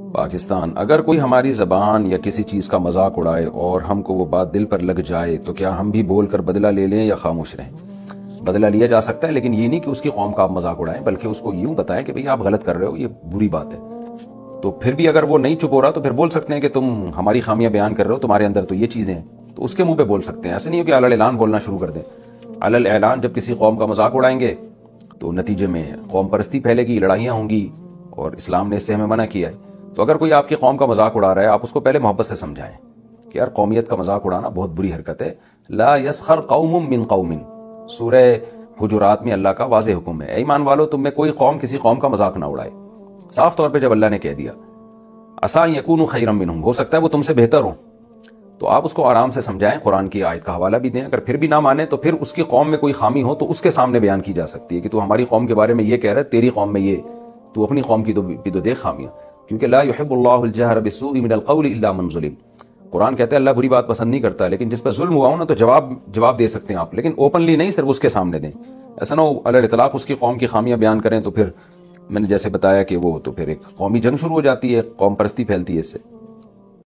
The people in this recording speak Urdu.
پاکستان، اگر کوئی ہماری زبان یا کسی چیز کا مذاق اڑائے اور ہم کو وہ بات دل پر لگ جائے تو کیا ہم بھی بول کر بدلہ لے لیں یا خاموش رہیں؟ بدلہ لیا جا سکتا ہے، لیکن یہ نہیں کہ اس کی قوم کا آپ مذاق اڑائیں، بلکہ اس کو یوں بتائیں کہ بھئی آپ غلط کر رہے ہو، یہ بری بات ہے۔ تو پھر بھی اگر وہ نہیں چپ ہو رہا تو پھر بول سکتے ہیں کہ تم ہماری خامیاں بیان کر رہے ہو، تمہارے اندر تو یہ چیزیں ہیں، تو اس کے منہ پہ بول سکتے ہیں۔ ایسے نہیں ہو کہ علل اعلان بولنا شروع کر دیں۔ علل اعلان جب کسی قوم کا مذاق اڑائیں گے تو نتیجے میں قوم پرستی پھیلے گی، لڑائیاں ہوں گی، اور اسلام نے اس سے ہمیں منع کیا ہے۔ تو اگر کوئی آپ کی قوم کا مذاق اڑا رہا ہے، آپ اس کو پہلے محبت سے سمجھائیں کہ یار قومیت کا مذاق اڑانا بہت بری حرکت ہے۔ لا یسخر قوم من قوم، سورہ حجرات میں اللہ کا واضح حکم ہے، اے ایمان والو تم میں کوئی قوم کسی قوم کا مذاق نہ اڑائے۔ صاف طور پہ جب اللہ نے کہہ دیا عسیٰ ان یکونوا خیرا منہم، ہو سکتا ہے وہ تم سے بہتر ہوں، تو آپ اس کو آرام سے سمجھائیں، قرآن کی آیت کا حوالہ بھی دیں۔ اگر پھر بھی نہ مانے تو پھر اس کی قوم میں کوئی خامی ہو تو اس کے سامنے بیان کی جا سکتی ہے کہ تو ہماری قوم کے بارے میں یہ کہہ رہا ہے، تیری قوم میں یہ، تو اپنی قوم کی تو دیکھ خامیاں، کیونکہ لا یحب اللہ الجہر بالسوء من القول الا من ظلم۔ قرآن کہتا ہے اللہ بری بات پسند نہیں کرتا، لیکن جس پر ظلم ہوا ہو نا تو جواب دے سکتے ہیں آپ، لیکن اوپنلی نہیں، صرف اس کے سامنے دیں۔ ایسا نہ ہو علی اطلاق اس کی قوم کی خامیاں بیان کریں تو پھر میں نے جیسے بتایا کہ وہ تو پھر ایک قومی جنگ شروع ہو جاتی ہے، قوم پرستی پھیلتی ہے اس سے۔